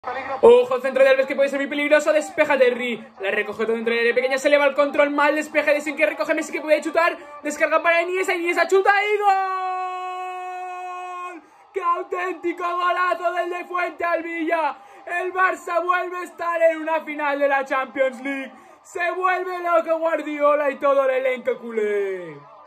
Ojo, el centro de Alves que puede ser muy peligroso. Despeja Terry. La recoge todo dentro del área pequeña. Se eleva el control. Mal despeje de Sin que recoge Messi que puede chutar. Descarga para Iniesta. Iniesta chuta y ¡gol! ¡Qué auténtico golazo del de Fuente Alvilla! El Barça vuelve a estar en una final de la Champions League. Se vuelve loco Guardiola y todo el elenco culé.